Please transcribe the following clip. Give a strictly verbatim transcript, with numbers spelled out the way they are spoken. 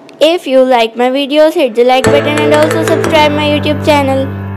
If you like my videos, hit the like button and also subscribe my YouTube channel.